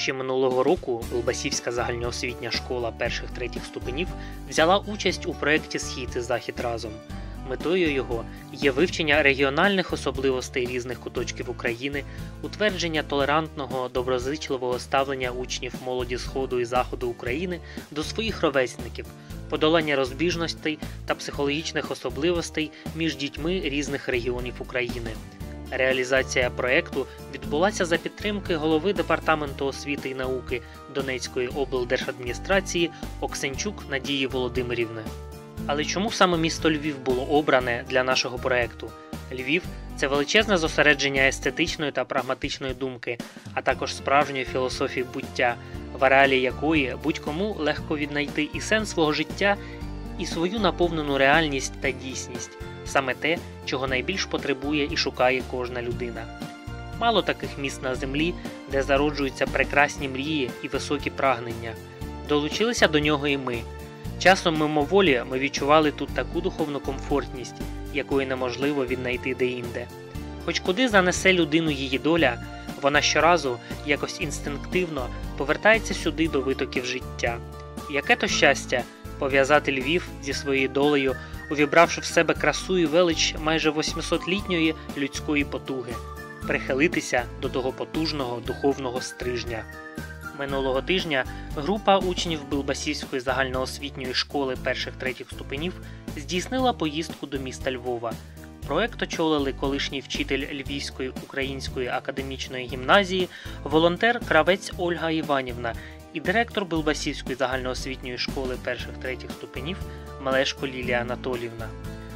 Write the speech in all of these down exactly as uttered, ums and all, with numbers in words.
Ще минулого року Билбасівська загальноосвітня школа перших-третіх ступенів взяла участь у проєкті «Схід і Захід разом». Метою його є вивчення регіональних особливостей різних куточків України, утвердження толерантного, доброзичливого ставлення учнів молоді Сходу і Заходу України до своїх ровесників, подолання розбіжностей та психологічних особливостей між дітьми різних регіонів України. Реалізація проєкту відбулася за підтримки голови Департаменту освіти і науки Донецької облдержадміністрації Оксенчук Надії Володимирівни. Але чому саме місто Львів було обране для нашого проєкту? Львів – це величезне зосередження естетичної та прагматичної думки, а також справжньої філософії буття, в ареалі якої будь-кому легко віднайти і сенс свого життя, і свою наповнену реальність та дійсність – саме те, чого найбільш потребує і шукає кожна людина. Мало таких міст на землі, де зароджуються прекрасні мрії і високі прагнення. Долучилися до нього і ми. Часом мимоволі ми відчували тут таку духовну комфортність, якої неможливо віднайти деінде. Хоч куди занесе людину її доля, вона щоразу, якось інстинктивно, повертається сюди до витоків життя. Яке то щастя пов'язати Львів зі своєю долею, увібравши в себе красу і велич майже восьмисотлітньої людської потуги, прихилитися до того потужного духовного стрижня. Минулого тижня група учнів Билбасівської загальноосвітньої школи перших-третіх ступенів здійснила поїздку до міста Львова. Проект очолили колишній вчитель Львівської української академічної гімназії, волонтер Кравець Ольга Іванівна і директор Билбасівської загальноосвітньої школи перших-третіх ступенів Мелешко Лілія Анатоліївна.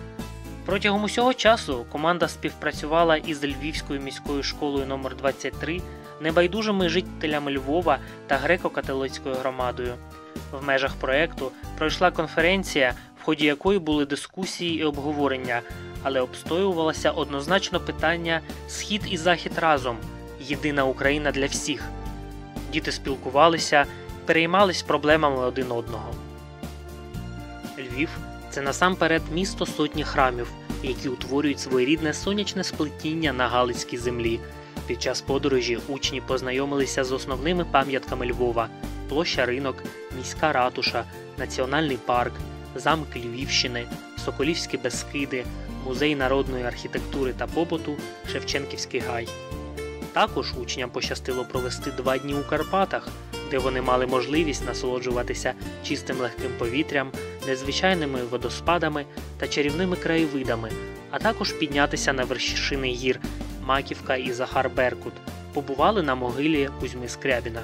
Протягом усього часу команда співпрацювала із Львівською міською школою номер двадцять три, небайдужими жителями Львова та греко-католицькою громадою. В межах проєкту пройшла конференція, в ході якої були дискусії і обговорення, але обстоювалося однозначно питання «Схід і Захід разом. Єдина Україна для всіх». Діти спілкувалися, переймались проблемами один одного. Львів – це насамперед місто сотні храмів, які утворюють своєрідне сонячне сплетіння на Галицькій землі. Під час подорожі учні познайомилися з основними пам'ятками Львова – площа Ринок, міська ратуша, національний парк, замки Львівщини, Соколівські Бескиди, музей народної архітектури та побуту, Шевченківський гай. Також учням пощастило провести два дні у Карпатах, де вони мали можливість насолоджуватися чистим легким повітрям, незвичайними водоспадами та чарівними краєвидами, а також піднятися на вершини гір Маківка і Захар Беркут, побували на могилі Кузьми Скрябіна.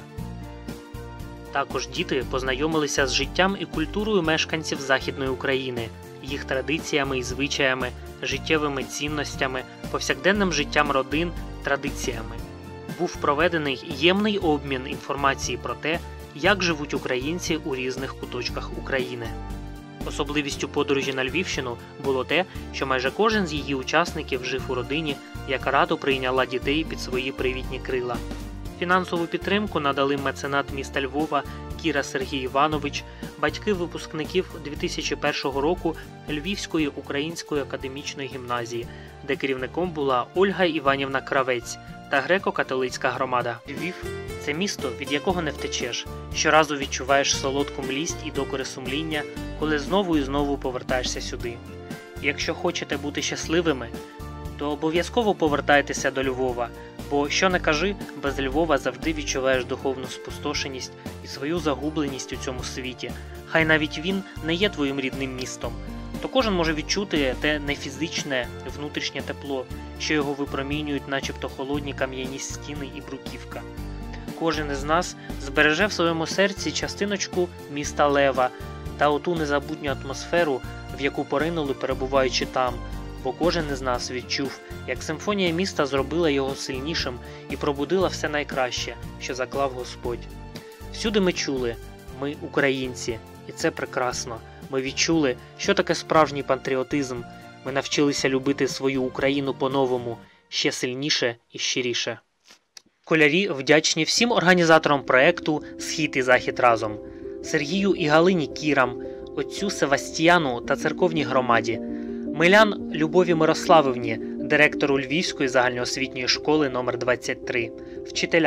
Також діти познайомилися з життям і культурою мешканців Західної України, їх традиціями і звичаями, життєвими цінностями, повсякденним життям родин, традиціями. Був проведений ємний обмін інформації про те, як живуть українці у різних куточках України. Особливістю подорожі на Львівщину було те, що майже кожен з її учасників жив у родині, яка радо прийняла дітей під свої привітні крила. Фінансову підтримку надали меценат міста Львова Кіра Сергій Іванович, батьки випускників дві тисячі першого року Львівської української академічної гімназії, де керівником була Ольга Іванівна Кравець та греко-католицька громада. Львів – це місто, від якого не втечеш. Щоразу відчуваєш солодку млість і докори сумління, коли знову і знову повертаєшся сюди. Якщо хочете бути щасливими, то обов'язково повертайтеся до Львова, бо, що не кажи, без Львова завжди відчуваєш духовну спустошеність і свою загубленість у цьому світі. Хай навіть він не є твоїм рідним містом, то кожен може відчути те нефізичне внутрішнє тепло, що його випромінюють начебто холодні кам'яні стіни і бруківка. Кожен із нас збереже в своєму серці частиночку міста Лева та оту незабутню атмосферу, в яку поринули, перебуваючи там, бо кожен із нас відчув, як симфонія міста зробила його сильнішим і пробудила все найкраще, що заклав Господь. Всюди ми чули «Ми українці», і це прекрасно. Ми відчули, що таке справжній патріотизм. Ми навчилися любити свою Україну по-новому, ще сильніше і щиріше. Школярі вдячні всім організаторам проєкту «Схід і Захід разом», Сергію і Галині Кірам, отцю Севастіяну та церковній громаді, Милян Любові Мирославівні, директору Львівської загальноосвітньої школи номер двадцять три, вчителям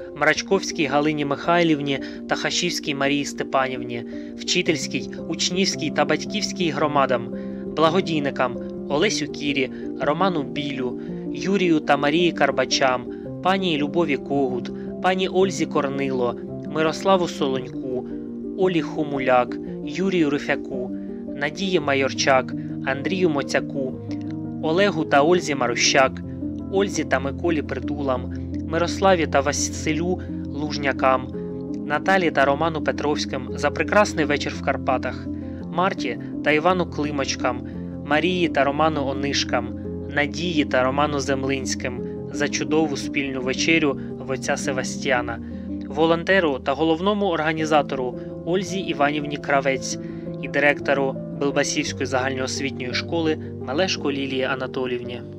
Мрачковській Галині Михайлівні та Хащівській Марії Степанівні, вчительській, учнівській та батьківській громадам, благодійникам Олесю Кірі, Роману Білю, Юрію та Марії Карбачам, пані Любові Когут, пані Ользі Корнило, Мирославу Солоньку, Олі Хомуляк, Юрію Рифяку, Надії Майорчак, Андрію Моцяку, Олегу та Ользі Марущак, Ользі та Миколі Притулам, Мирославі та Василю Лужнякам, Наталі та Роману Петровським за прекрасний вечір в Карпатах, Марті та Івану Климочкам, Марії та Роману Онишкам, Надії та Роману Землинським за чудову спільну вечерю в отця Севастьяна, волонтеру та головному організатору Ользі Іванівні Кравець і директору Билбасівської загальноосвітньої школи Мелешко Лілії Анатоліївні.